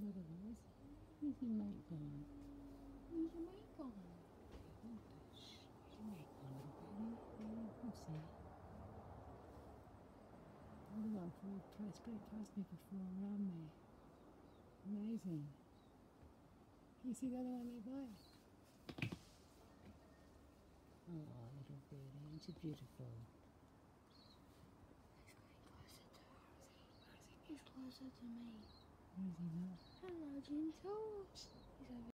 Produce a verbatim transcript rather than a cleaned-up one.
Look at this. Where's your mate gone? Where's your mate gone? Shh. Where's your mate gone, little baby? Yeah, come see. Look, I'm full press brake past me before around me. Amazing. Can you see the other one nearby? Oh, little beauty, aren't you beautiful? He's getting closer to Rosie. Rosie, he's closer to me. Where is he now? Hello, gentle. He's over